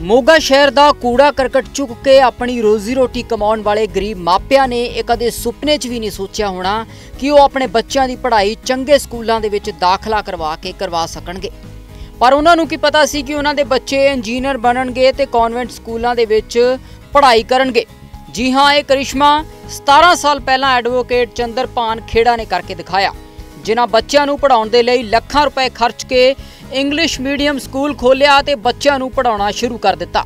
मोगा शहर का कूड़ा करकट चुक के अपनी रोजी रोटी कमाने वाले गरीब मापिया ने कदे सुपने च भी नहीं सोचा होना कि वो अपने बच्चों की पढ़ाई चंगे स्कूलों के विच दाखला करवा सकणगे। पर उन्होंने की पता सी कि उन्होंने बच्चे इंजीनियर बनणगे ते कॉन्वेंट स्कूलों के विच पढ़ाई करनगे। जी हाँ, ये करिश्मा 17 साल पहला एडवोकेट चंद्रपान खेड़ा ने करके दिखाया, जिन्हां बच्चों को पढ़ाउण दे लई लाखां रुपए खर्च के इंग्लिश मीडियम स्कूल खोलिया ते बच्चों को पढ़ाउणा शुरू कर दिता।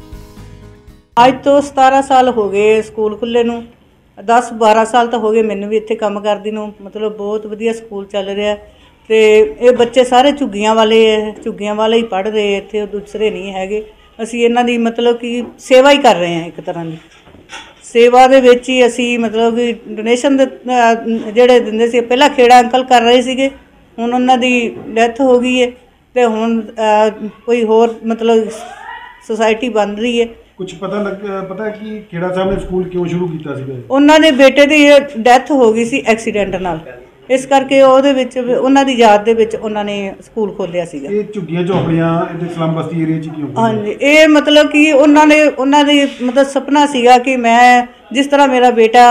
अज तो 17 साल हो गए स्कूल खुले नूं, 10-12 साल तो हो गए मैनूं भी इत्थे काम करदी नूं। मतलब बहुत वधिया स्कूल चल रहा ते ये बच्चे सारे झुग्गियां वाले ही पढ़ रहे इत्थे, दूसरे नहीं हैगे। असीं इन्हां दी मतलब कि सेवा ही कर रहे हैं, एक तरह की सेवा दे विच ही असीं मतलब कि डोनेशन जिहड़े दिंदे सी पहला खेड़ा अंकल कर रहे सीगे, हुण उन्हां दी डैथ हो गई है ते हुण कोई होर मतलब सोसाइटी बन रही है। कुछ पता है कि खेड़ा साहब ने स्कूल क्यों शुरू किया सीगा? उन्हां दे बेटे दी डैथ हो गई सी एक्सीडेंट नाल, इस करके ਉਹਦੇ ਵਿੱਚ ਉਹਨਾਂ ਦੀ ਯਾਦ ਦੇ ਵਿੱਚ ਉਹਨਾਂ ਨੇ ਸਕੂਲ ਖੋਲਿਆ ਸੀਗਾ। ਇਹ ਝੁੱਗੀਆਂ ਝੋਪੜੀਆਂ ਇਹਦੇ ਸਲਮ ਬਸਤੀ ਏਰੀਆ 'ਚ ਕਿਉਂ? ਹਾਂਜੀ, ਇਹ ਮਤਲਬ ਕਿ ਉਹਨਾਂ ਦੇ ਮਤਲਬ ਸੁਪਨਾ ਸੀਗਾ ਕਿ ਮੈਂ जिस तरह मेरा बेटा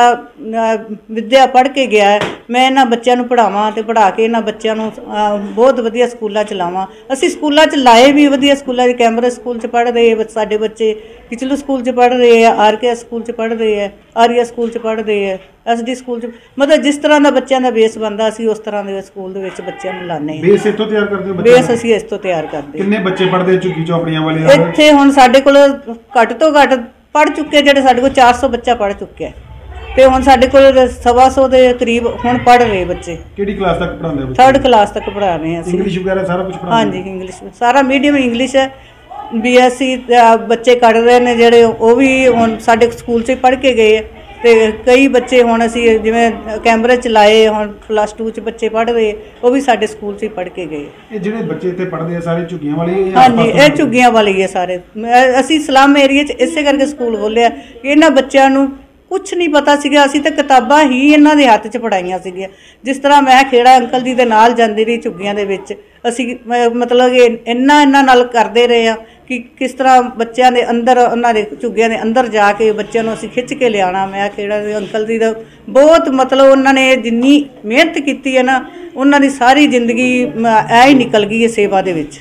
विद्या पढ़ के गया है, मैं इन्हां बच्चों को पढ़ावां ते पढ़ा के इन्हां बच्चों बहुत वधिया स्कूलों च लावां। असीं स्कूलों च लाए भी वधिया स्कूलों च, कैमरे स्कूल च पढ़ रहे साडे बच्चे, किचलू स्कूल च पढ़ रहे हैं, RK स्कूल च पढ़ रहे हैं, आर्या स्कूल च पढ़ रहे हैं, SD स्कूल च, मतलब जिस तरह का बच्चों का बेस बनता असीं उस तरह के स्कूल दे विच बच्चों नूं लाने। बेस इत्थों तैयार करदे हो? बेस असीं इस तों तैयार करदे। किन्ने बच्चे पढ़दे झुग्गी झोपड़ियां वाले? इत्थे हुण साडे कोल घट तो घट पढ़ चुके जिहड़े साडे कोल 400 बच्चा पढ़ चुके हैं ते हुण साडे कोल 125 के करीब हुण पढ़ रहे बच्चे। किहड़ी क्लास तक पढ़ांदे हो? 3rd क्लास तक पढ़ा रहे हैं। इंग्लिश वगैरह सारा कुछ पढ़ांदे? हाँ जी, इंग्लिश सारा मीडियम इंग्लिश है। BSc बच्चे कर रहे हैं जिहड़े वो भी हुण साडे स्कूल च पढ़ के गए ते कई बच्चे हुण असीं जिवें कैमरे च लाए, हुण +2 च बच्चे पढ़ रहे, वो भी साडे स्कूल च पढ़ के गए। ये जिहड़े बच्चे इत्थे पढ़दे आ सारे झुग्गियां वाले? हाँ जी, ये झुग्गियां वाले ही है सारे। असीं स्लम एरिया च इसे करके स्कूल खोलिया कि इन्हां बच्चों नूं कुछ नहीं पता सीगा, असीं ते किताबां ही इन्हां दे हत्थ च पढ़ाईआं सीगीआं। जिस तरह मैं खेड़ा अंकल जी दे नाल जांदी रही झुग्गियां दे विच, असीं मतलब कि इन्हां नाल करदे रहे आ कि किस तरह बच्चों के अंदर उन्हां दे झुग्गियां दे अंदर जाके बच्चों नूं असीं खिच के लियाना। मैं खेड़ा दे अंकल जी दा बहुत मतलब उन्हां ने जिन्नी मेहनत कीती है ना, उन्हां दी सारी जिंदगी ऐ ही निकल गई है सेवा दे विच।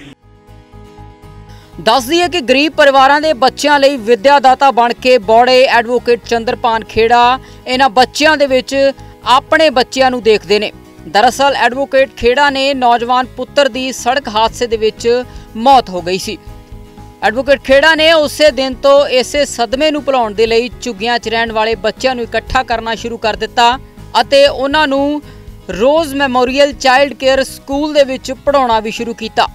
दस दिए कि गरीब परिवारों के बच्चों लई विद्यादाता बन के बौड़े एडवोकेट चंद्रपान खेड़ा इन्हां बच्चों दे विच अपने बच्चों नूं देखदे ने। दरअसल एडवोकेट खेड़ा ने नौजवान पुत्र की सड़क हादसे दे विच मौत हो गई सी। एडवोकेट खेड़ा ने उसे दिन तो इसे सदमे नूं भुलाउण दे लई झुग्गियां च रहण वाले बच्चों नूं इकट्ठा करना शुरू कर दिता अते उन्हां नूं Rose Memorial Child Care School दे विच पढ़ाउणा भी शुरू कीता।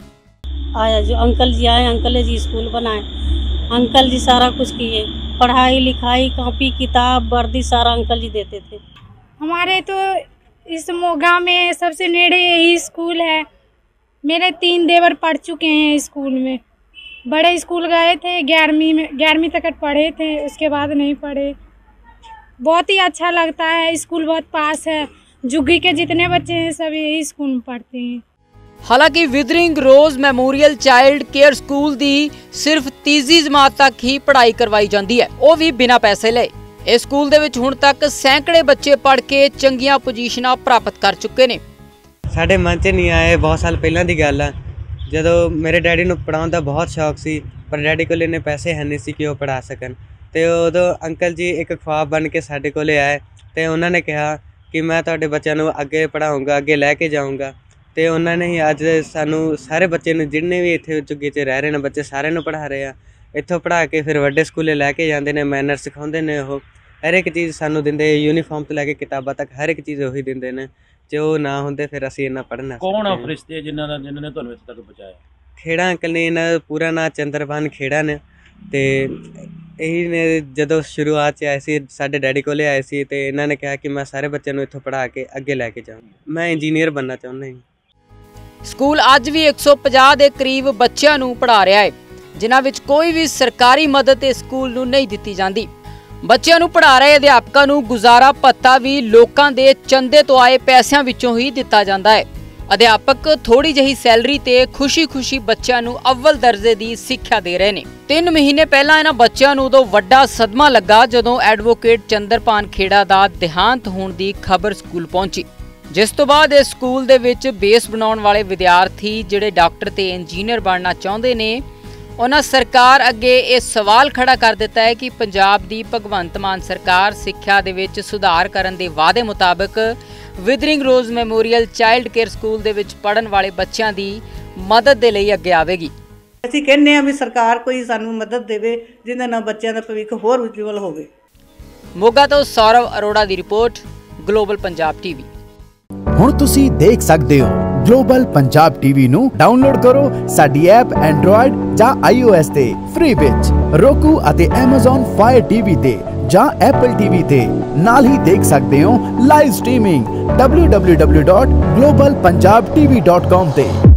आया जो अंकल जी आए, अंकल जी स्कूल बनाए, अंकल जी सारा कुछ किए, पढ़ाई लिखाई कॉपी किताब वर्दी सारा अंकल जी देते थे। हमारे तो इस मोगा में सबसे नेड़े यही स्कूल है। मेरे 3 देवर पढ़ चुके हैं स्कूल में। बड़े स्कूल गए थे, 11वीं तक पढ़े थे, उसके बाद नहीं पढ़े। बहुत ही अच्छा लगता है, स्कूल बहुत पास है। झुग्गी के जितने बच्चे हैं सब यही स्कूल में पढ़ते हैं। हालांकि Withering Rose Memorial Child Care School दी सिर्फ 3वीं जमात तक ही पढ़ाई करवाई जाती है, वो भी बिना पैसे ले। इस स्कूल दे विच हुण तक सैकड़े बच्चे पढ़ के चंगियां पोजीशनां प्राप्त कर चुके ने। साडे मन च नहीं आए, बहुत साल पहलां दी गल है, जदों मेरे डैडी नूं पढ़ाउण दा बहुत शौक सी, पर डैडी कोल इन्ने पैसे है नहीं सी कि वो पढ़ा सकन। ते उदों अंकल जी एक ख्वाब बन के साडे कोले आए ते उन्हां ने कहा कि मैं तुहाडे बच्चों नूं अगे पढ़ाऊँगा, अगे लैके जाऊँगा। तो उन्होंने ही अज सानू सारे बच्चे जिन्ने भी इतने झुग्गी च रह रहे हैं बच्चे सारे पढ़ा रहे हैं। इतों पढ़ा के फिर वड्डे स्कूले लैके जाते हैं, मैनर सिखाते हैं, वो हर एक चीज़ सानू देंगे, यूनीफॉर्म तो लैके किताबां तक हर एक चीज़ उही देंगे ने। जो ना होंगे फिर असीं इन्ना पढ़ना। कौन आ फरिश्ते जिन्होंने तुहानूं इत्थे तक पहुँचाया? खेड़ा अंकल ने, इन्हां पूरा नाम चंद्रपान खेड़ा ने। तो यही ने जदों शुरुआत च आए सी साडे डैडी कोले आए सी ते इन्हां ने कहा कि मैं सारे बच्चों नूं इत्थों पढ़ा के अगे लैके जाऊँ। मैं इंजीनियर बनना चाहुंदा जी। स्कूल अज भी 150 के करीब बच्चों नूं पढ़ा रहा है, जिन्हां विच कोई भी सरकारी मदद इस स्कूल नूं नहीं दित्ती जाती। बच्चों नूं पढ़ा रहे अध्यापकों नूं गुजारा भत्ता भी लोकां दे चंदे तो आए पैसों विचों ही दिता जाता है ਅਧਿਆਪਕ ਥੋੜੀ ਜਿਹੀ ਸੈਲਰੀ ਤੇ ਖੁਸ਼ੀ-ਖੁਸ਼ੀ ਬੱਚਿਆਂ ਨੂੰ ਅਵਲ ਦਰਜੇ ਦੀ ਸਿੱਖਿਆ ਦੇ ਰਹੇ ਨੇ। 3 ਮਹੀਨੇ ਪਹਿਲਾਂ ਇਹਨਾਂ ਬੱਚਿਆਂ ਨੂੰ ਉਦੋਂ ਵੱਡਾ ਸਦਮਾ ਲੱਗਾ ਜਦੋਂ ਐਡਵੋਕੇਟ ਚੰਦਰਪਾਨ ਖੇੜਾ ਦਾ ਦੇਹਾਂਤ ਹੋਣ ਦੀ ਖਬਰ ਸਕੂਲ ਪਹੁੰਚੀ, ਜਿਸ ਤੋਂ ਬਾਅਦ ਇਸ ਸਕੂਲ ਦੇ ਵਿੱਚ ਬੇਸ ਬਣਾਉਣ ਵਾਲੇ ਵਿਦਿਆਰਥੀ ਜਿਹੜੇ ਡਾਕਟਰ ਤੇ ਇੰਜੀਨੀਅਰ ਬਣਨਾ ਚਾਹੁੰਦੇ ਨੇ, ਉਹਨਾਂ ਸਰਕਾਰ ਅੱਗੇ ਇਹ ਸਵਾਲ ਖੜਾ ਕਰ ਦਿੱਤਾ ਹੈ ਕਿ ਪੰਜਾਬ ਦੀ ਭਗਵੰਤ ਮਾਨ ਸਰਕਾਰ ਸਿੱਖਿਆ ਦੇ ਵਿੱਚ ਸੁਧਾਰ ਕਰਨ ਦੇ ਵਾਅਦੇ ਮੁਤਾਬਕ Withering Rose Memorial Child Care School ਦੇ ਵਿੱਚ ਪੜ੍ਹਨ ਵਾਲੇ ਬੱਚਿਆਂ ਦੀ ਮਦਦ ਦੇ ਲਈ ਅੱਗੇ ਆਵੇਗੀ। ਅਸੀਂ ਕਹਿੰਦੇ ਹਾਂ ਵੀ ਸਰਕਾਰ ਕੋਈ ਸਾਨੂੰ ਮਦਦ ਦੇਵੇ ਜਿਹਦੇ ਨਾਲ ਬੱਚਿਆਂ ਦਾ ਭਵਿੱਖ ਹੋਰ ਉਜਵਲ ਹੋਵੇ। ਮੋਗਾ ਤੋਂ ਸੌਰਵ ਅਰੋੜਾ ਦੀ ਰਿਪੋਰਟ, ਗਲੋਬਲ ਪੰਜਾਬ ਟੀਵੀ। ਹੁਣ ਤੁਸੀਂ ਦੇਖ ਸਕਦੇ ਹੋ ਗਲੋਬਲ ਪੰਜਾਬ ਟੀਵੀ ਨੂੰ ਡਾਊਨਲੋਡ ਕਰੋ ਸਾਡੀ ਐਪ ਐਂਡਰੋਇਡ ਜਾਂ iOS ਤੇ ਫ੍ਰੀ ਵਿੱਚ, roku ਅਤੇ Amazon Fire TV ਤੇ ਜਾਂ Apple TV ਤੇ। ਨਾਲ ਹੀ ਦੇਖ ਸਕਦੇ ਹੋ ਲਾਈਵ ਸਟ੍ਰੀਮਿੰਗ www.globalpunjabtv.com ਤੇ।